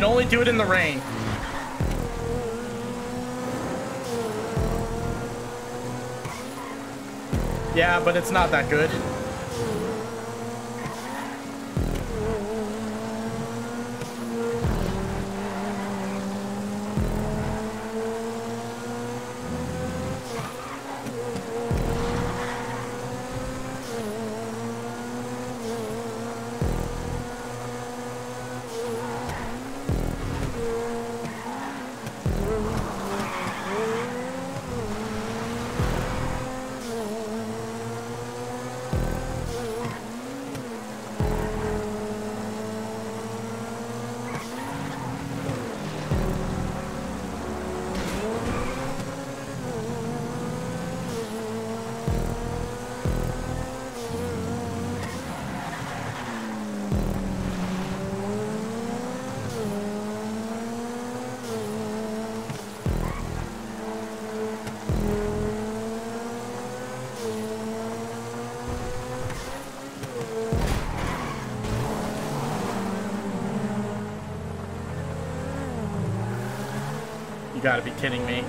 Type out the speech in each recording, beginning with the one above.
can only do it in the rain. Yeah, but it's not that good. You gotta be kidding me.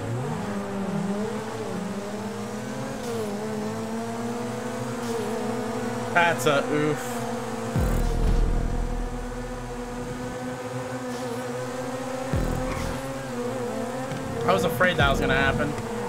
That's a oof. I was afraid that was gonna happen.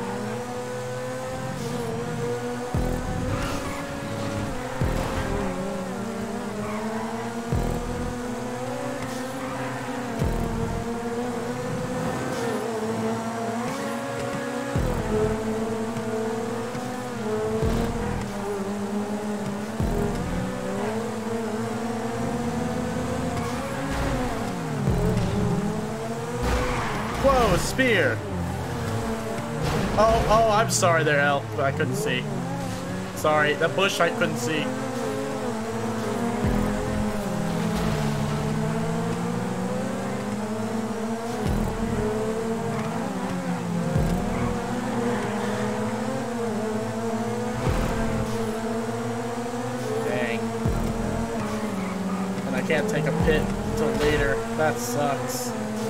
Whoa, spear! Oh, I'm sorry there, El, but I couldn't see. Sorry, that bush I couldn't see. Dang. And I can't take a pit until later. That sucks.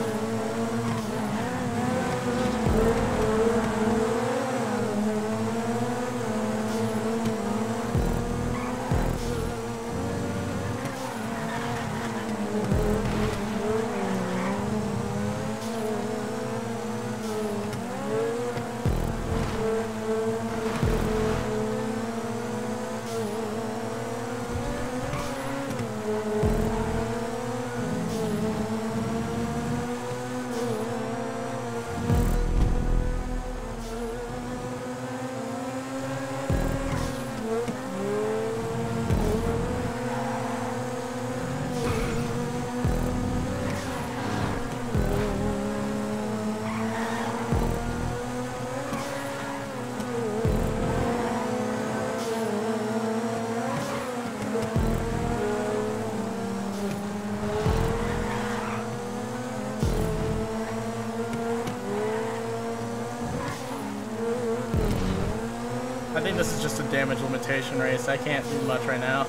I think this is just a damage limitation race. I can't do much right now.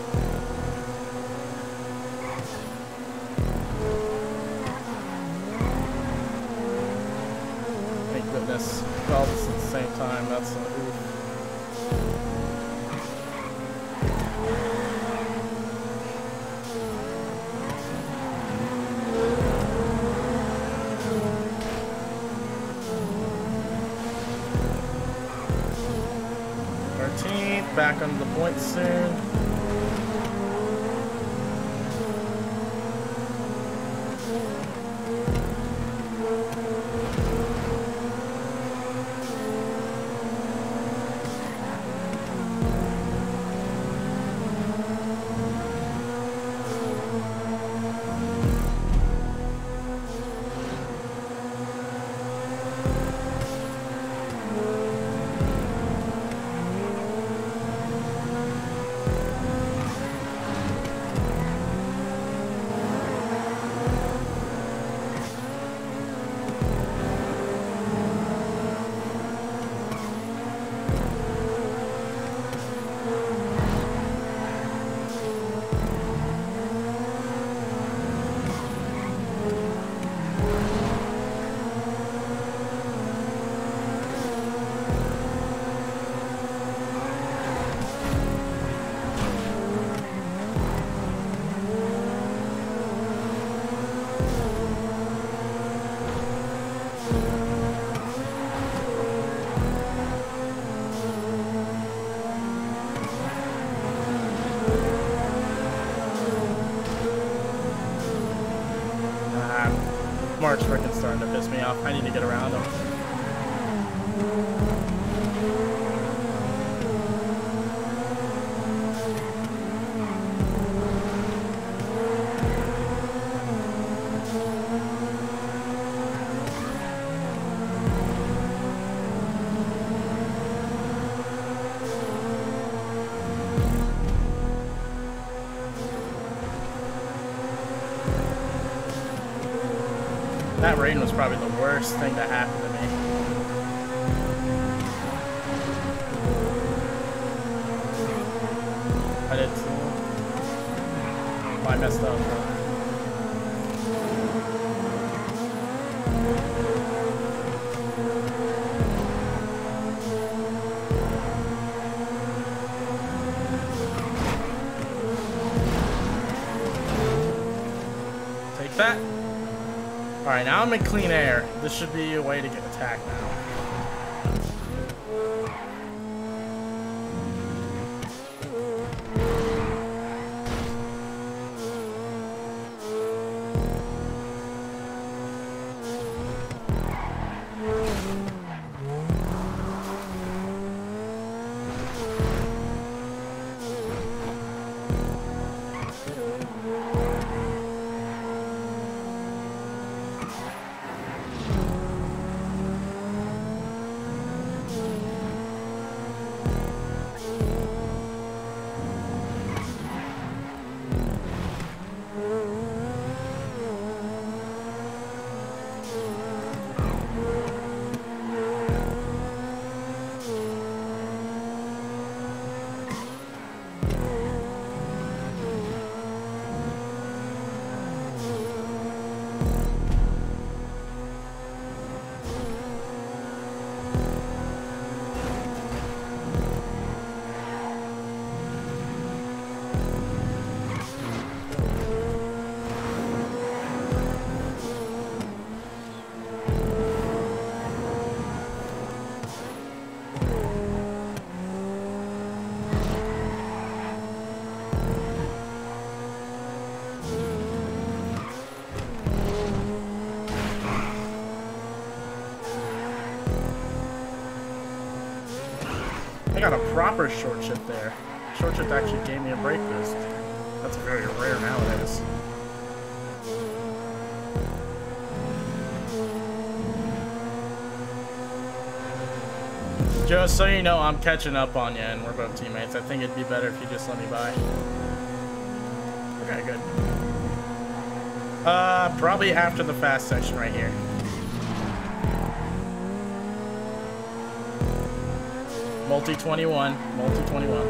Thank goodness. All this at the same time. That's a oof. Back on the point soon. mark's freaking starting to piss me off. I need to get around him. That rain was probably the worst thing that happened to me. I did too. I messed up. Take that. Alright, now I'm in clean air. This should be a way to get attacked now. I got a proper short shift there. Short shift actually gave me a brake boost. That's very rare nowadays. Just so you know, I'm catching up on you and we're both teammates. I think it'd be better if you just let me by. Okay, good. Probably after the fast section right here. Multi 21, multi 21.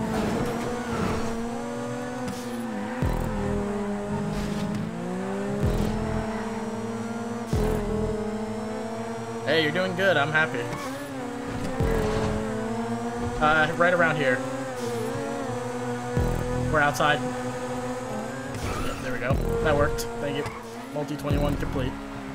Hey, you're doing good. I'm happy. Right around here. We're outside. Yep, there we go. That worked. Thank you. Multi 21 complete.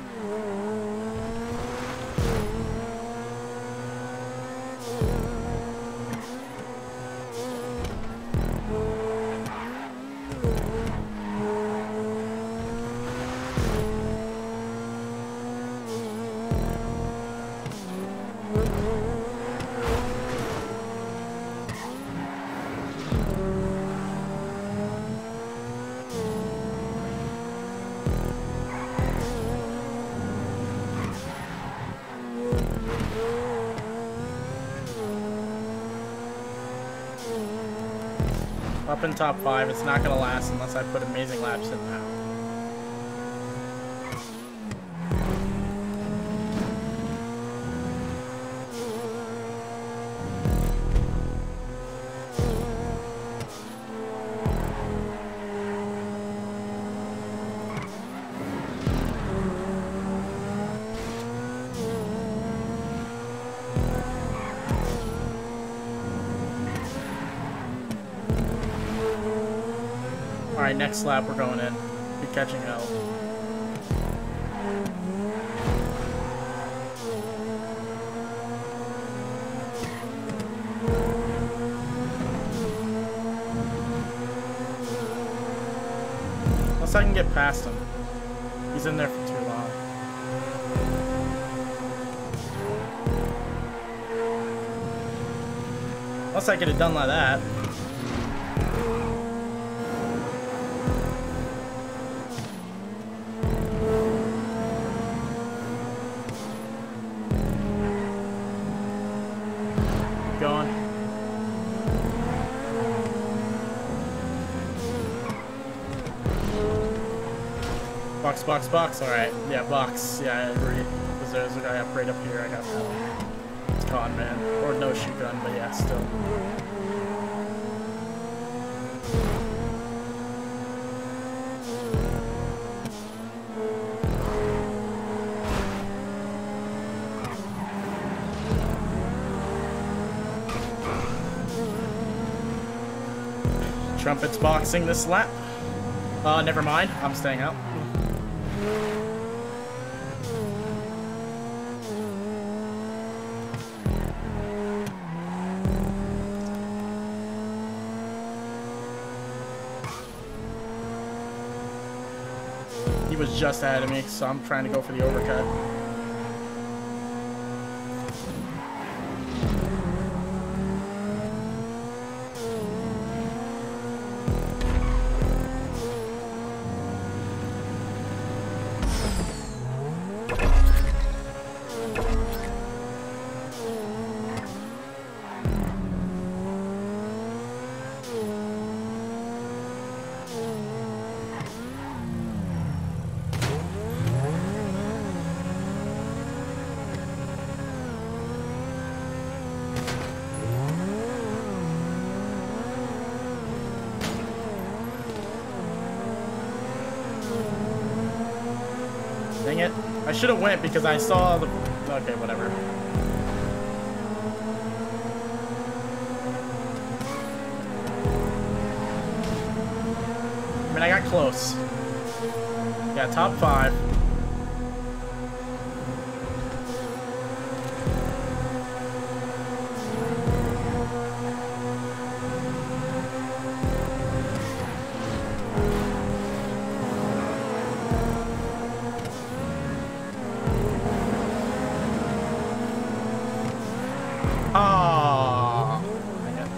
Up in top 5, it's not gonna last unless I put amazing laps in now. Alright, next lap we're going in. Be catching hell. Unless I can get past him. He's in there for too long. Unless I could have done like that. Going. Box, box, box. Alright. Yeah, box. Yeah, I agree. Because there's a guy up right up here. I got that. It's con, man. Or no shoot gun, but yeah, still. Trumpets boxing this lap. Never mind. I'm staying out. He was just ahead of me, so I'm trying to go for the overcut. Dang it. I should have went because I saw the... Okay, whatever. I mean, I got close. Yeah, top 5. Ah, dang it.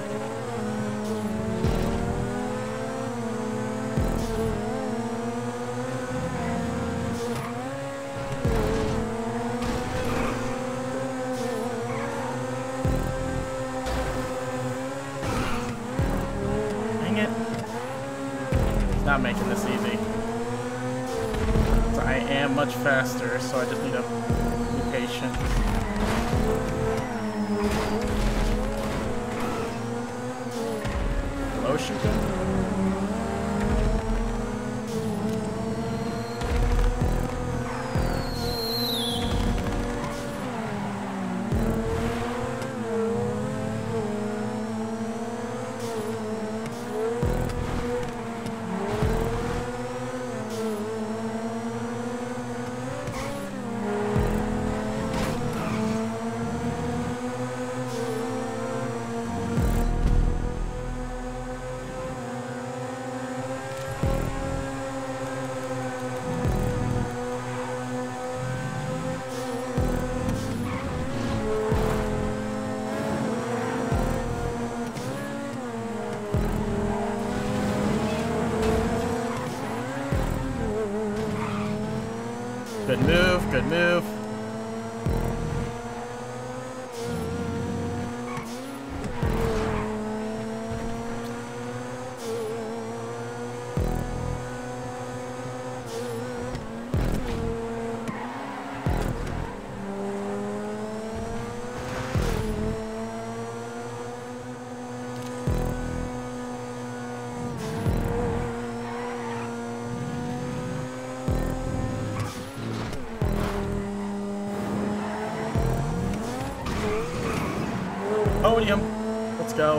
Dang it. It's not making this easy. So I am much faster, so I just need to be patient. Low shooting. Good move, good move. Podium. Let's go.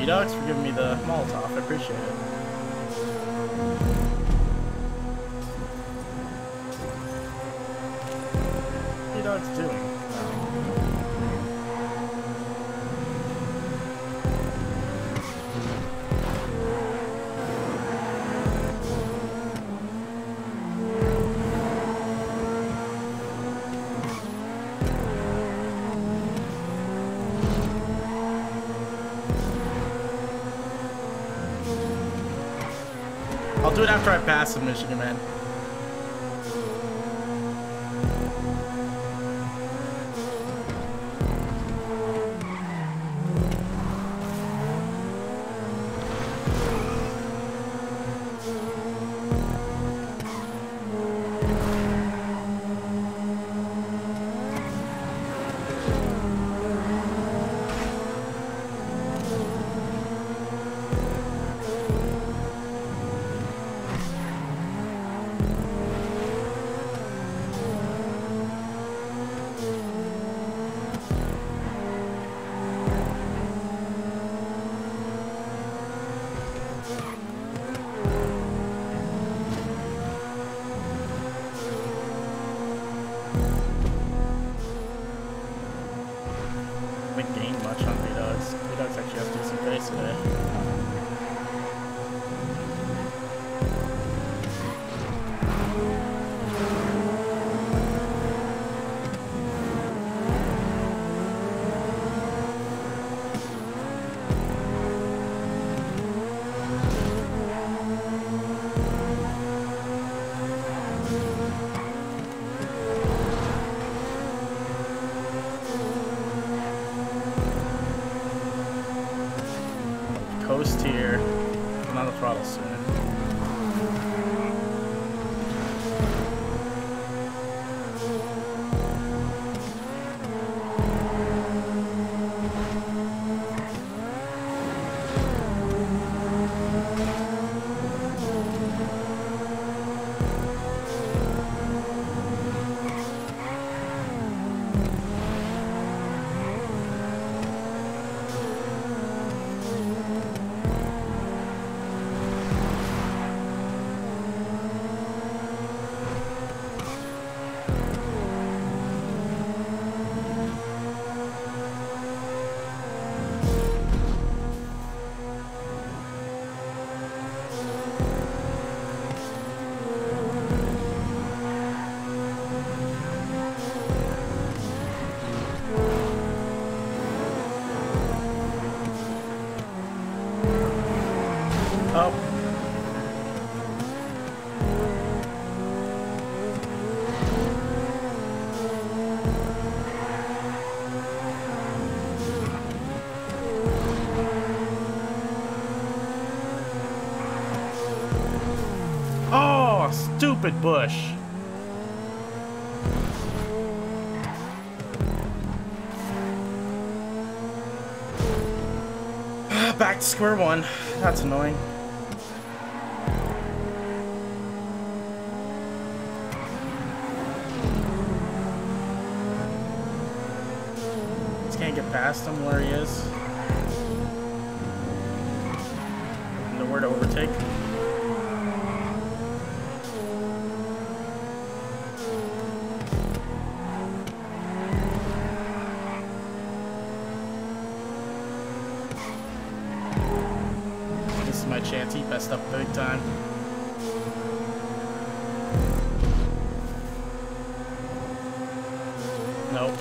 B-Dogs, for giving me the Molotov. I appreciate it. What are B-Dogs doing? I'll do it after I pass the Michigan Man. Coast here. I'm on the throttle soon. Stupid bush. Back to square one. That's annoying. Just can't get past him where he is. Nowhere to overtake. My chance, he messed up big time. Nope.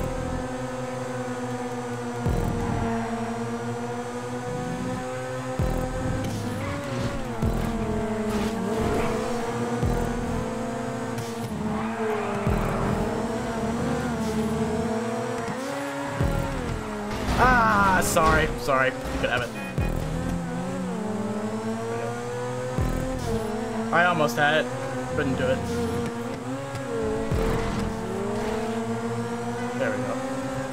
Ah, sorry, you could have it. I almost had it, couldn't do it. There we go.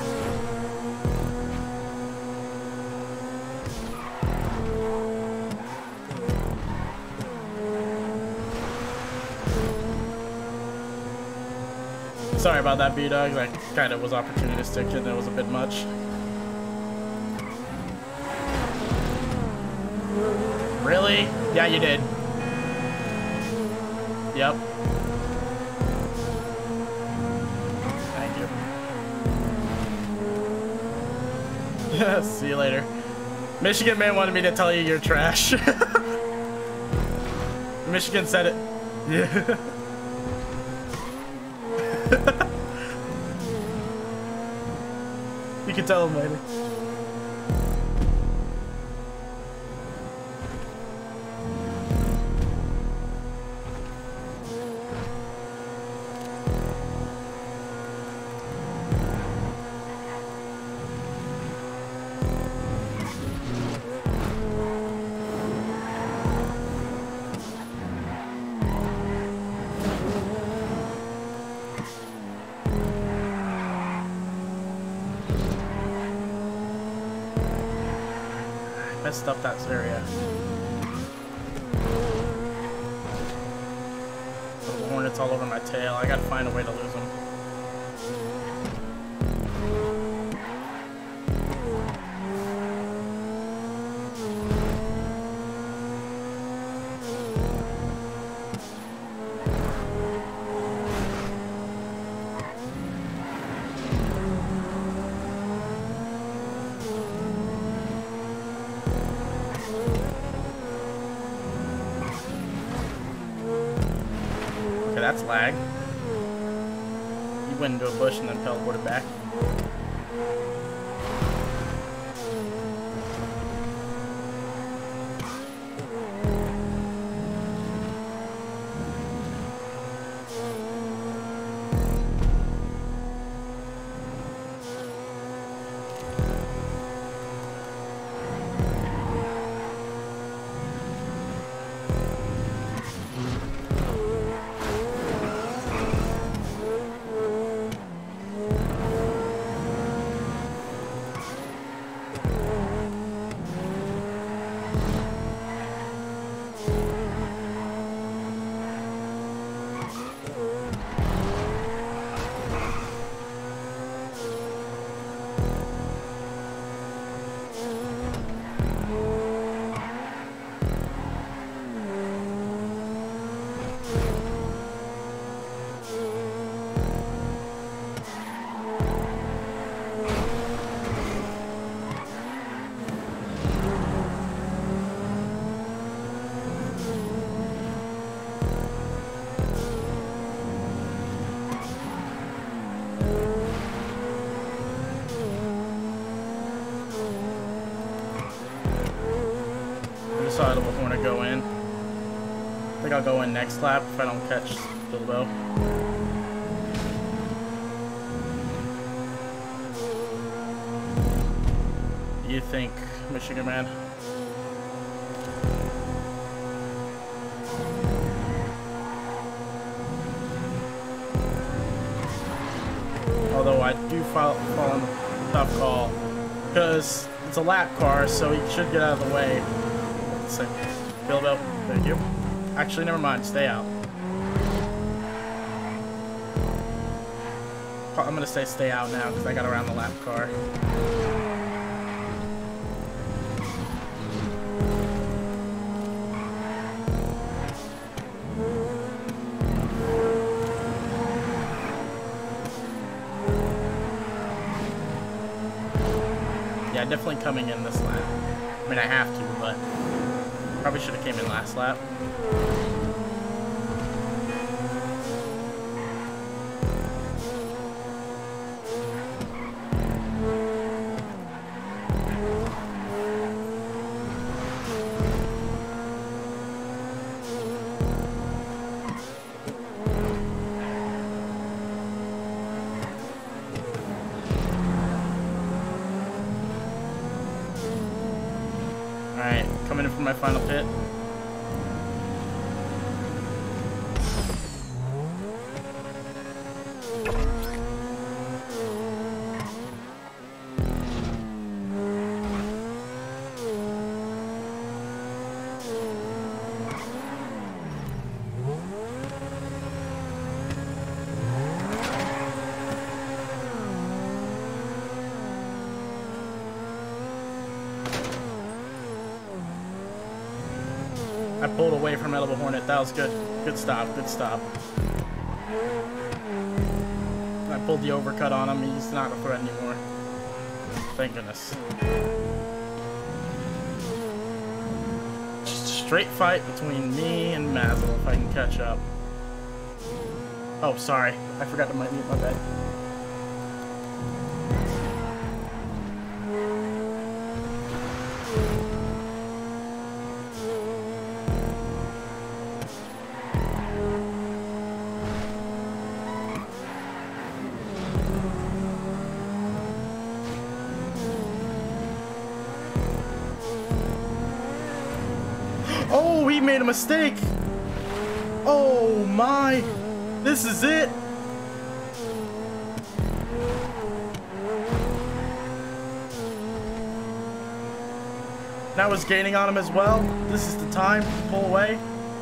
Sorry about that, B-Dog. That kind of was opportunistic and it was a bit much. Really? Yeah, you did. Yep. Thank you. See you later. Michigan man wanted me to tell you you're trash. Michigan said it. Yeah. You can tell him later. Messed up that area. The hornets all over my tail. I gotta find a way to lose them. That's lag. You went into a bush and then teleported back. Decided if I want to go in. I think I'll go in next lap if I don't catch Bilbo. You think, Michigan man? Although I do fall on the tough call because it's a lap car, so he should get out of the way. So, Bilbo, thank you. Actually, never mind. Stay out. I'm gonna say stay out now because I got around the lap car. Yeah, definitely coming in this lap. I mean, I have to, but probably should have came in last lap. Alright, coming in for my final pit. pulled away from Edible Hornet. That was good. Good stop. Good stop. I pulled the overcut on him. He's not a threat anymore. Thank goodness. Just a straight fight between me and Mazel if I can catch up. Oh, sorry. I forgot to mute my bed. Oh, he made a mistake. Oh my. This is it. Now was gaining on him as well. This is the time to pull away.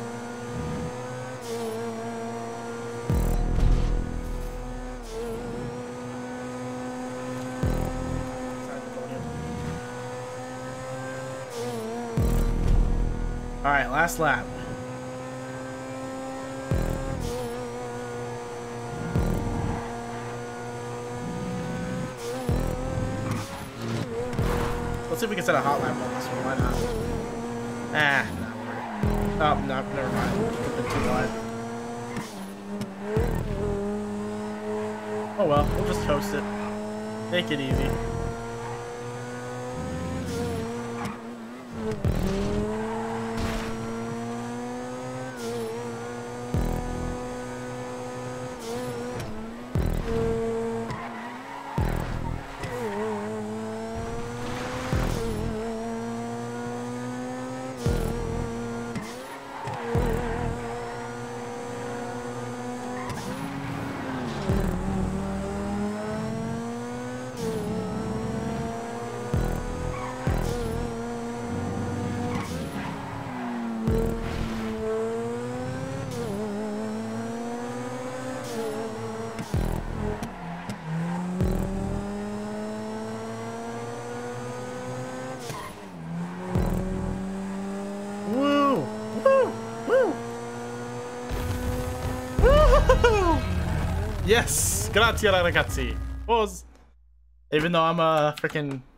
All right, last lap. Let's see if we can set a hot lap on this one. Why not? Ah, not worried. Oh, no, never mind. It's been too wide. Oh well, we'll just coast it. Take it easy. Yes! Grazie ragazzi. Pause. Even though I'm a freaking